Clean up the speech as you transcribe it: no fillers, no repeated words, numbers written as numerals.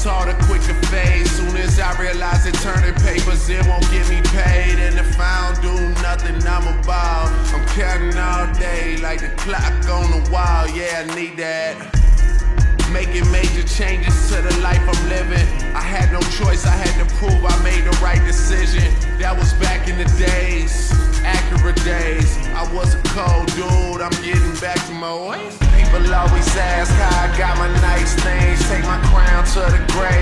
saw the quick to fade. Soon as I realized that turning papers, it won't get me paid. And if I don't do nothing, I'm a ball. I'm counting all day like the clock on the wall. Yeah, I need that. Making major changes to the life I'm living. I had no choice, I had to prove I made the right decision. That was back in the days, accurate days. I was a cold dude, I'm getting back to my ways. People always ask how I got my nice things. Take my crown to the grave.